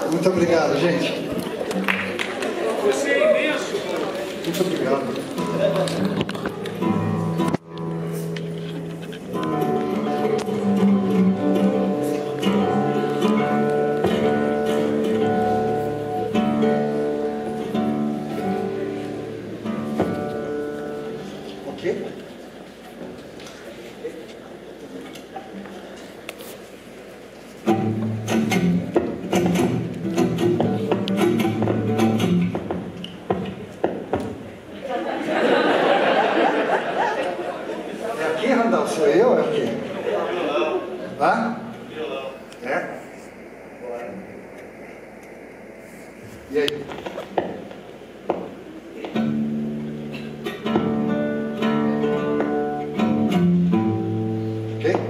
Muito obrigado, gente. Você é imenso. Muito obrigado. Sou eu, é o quê? Violão. Hã? Violão. É? E aí? Ok?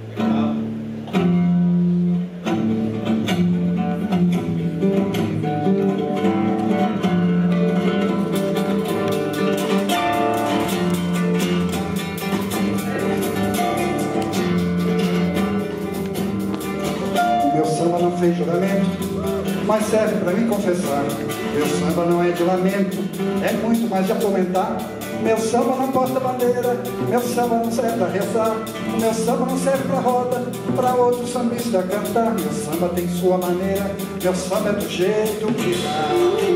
Fez juramento, mas serve para me confessar. Meu samba não é de lamento, é muito mais de apomentar. Meu samba não porta bandeira, meu samba não serve para rezar. Meu samba não serve para roda, para outro sambista cantar. Meu samba tem sua maneira, meu samba é do jeito que dá.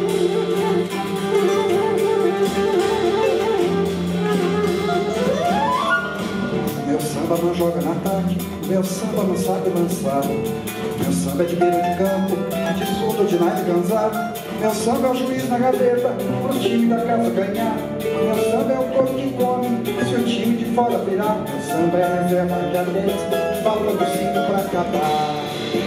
Meu samba não joga na tarde, meu samba não sabe lançar. Meu samba é de beira de campo, de surdo, de naipe ganzar. Meu samba é o juiz na gaveta, pro time da casa ganhar. Meu samba é o povo que come, se o time de fora virar. Meu samba é a reserva de adeus, falta do 5 pra acabar.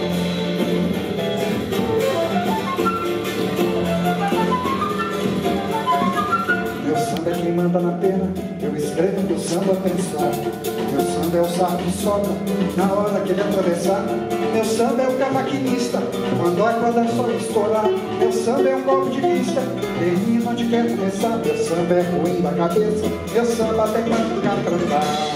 Meu samba é quem manda na pena, eu escrevo do samba a pensar. Meu samba é o sarro que sobra na hora que ele atravessar. Meu samba é o cavaquinista, quando a corda só estourar. Meu samba é um golpe de vista, termina onde quer começar. Meu samba é ruim da cabeça, meu samba até quando ficar pra andar.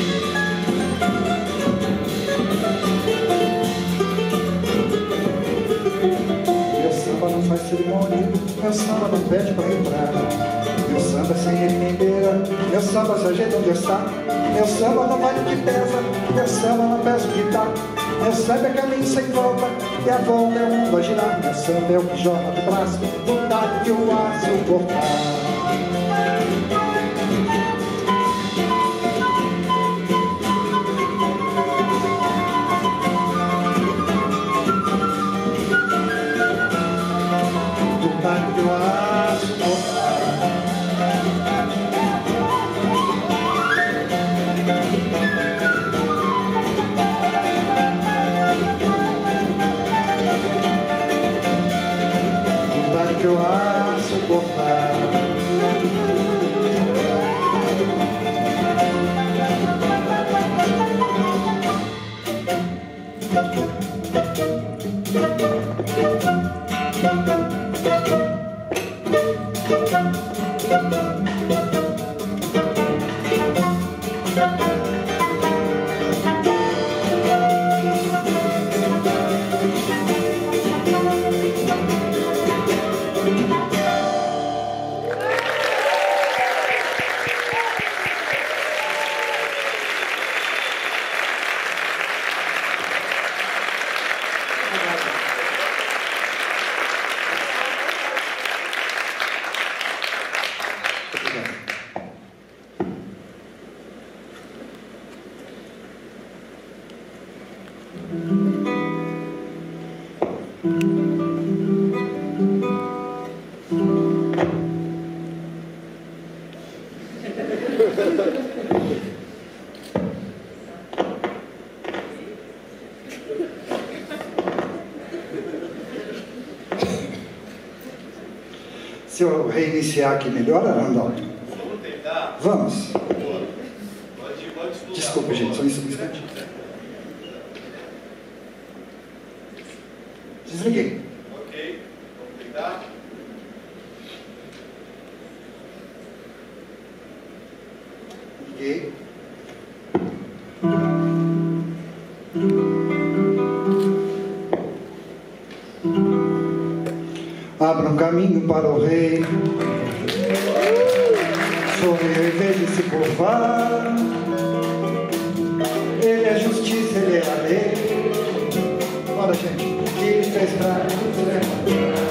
Meu samba não faz cerimônia, meu samba não pede pra entrar. Meu samba é sem remendeira, meu samba se ajeita onde está. Meu samba não vale o que pesa, meu samba não pesa o que dá. Meu samba é caminho sem volta, e a volta é o mundo a girar. Meu samba é o que jorra do braço, do talho que o aço cortar. Do talho que o aço cortar. Que eu acho cortar. Se eu reiniciar aqui, melhora, Randolph? Vamos tentar? Vamos. Pode estudar. Desculpa, gente, só um instante. Desliguei. Ok, vamos tentar? Liguei. Abra um caminho para o rei. Sorriu em vez de se curvar. Ele é justiça, ele é a lei. Bora, gente. Que fez pra nos levantar.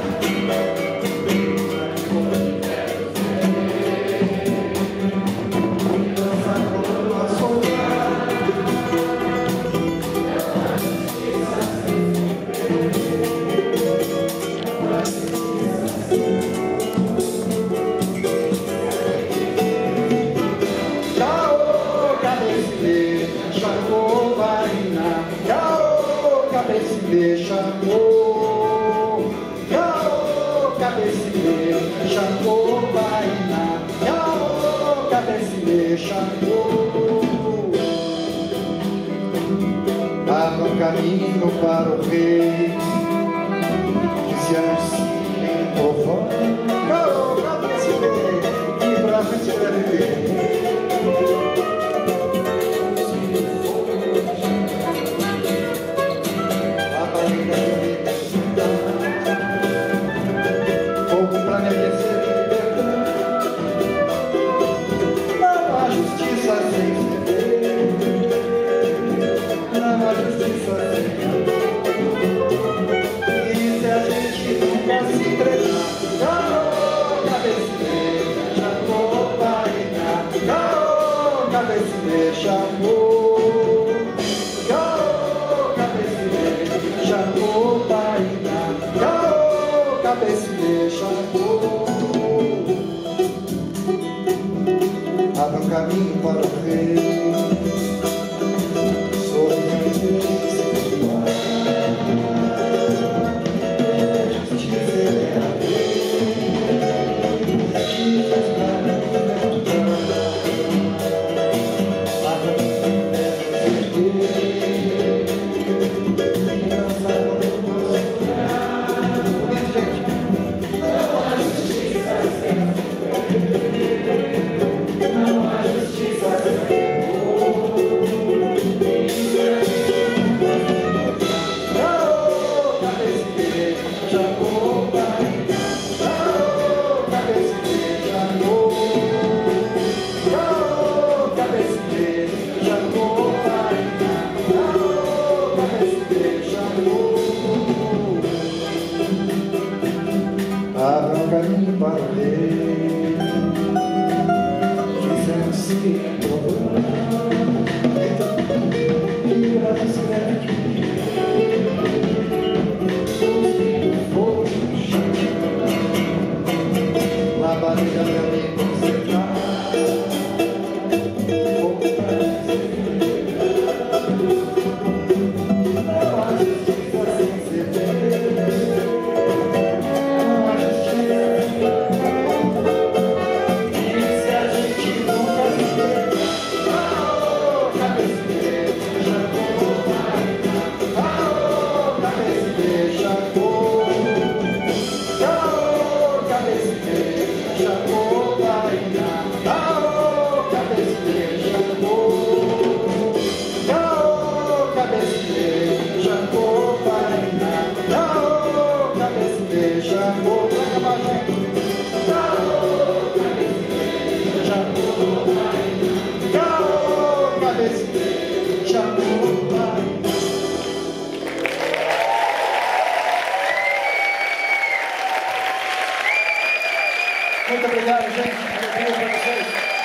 Chamou, cabecilê, chamou, vaina, cabecilê, chamou. Abra um caminho para o rei, que se anuncia em povão. Cabecilê, que pra vencer abra um caminho para o rei, sorrindo e se doar. Justiça é a lei, que faz pra nos levantar. Abra um caminho para o rei, e não saiba do nosso lugar. Bonito, gente. Abra um caminho para o rei, dizendo-se que ela escreve os fogo no chão, labareda meu amigo, você tá fogo pra Muito obrigado, gente. Alegria para vocês.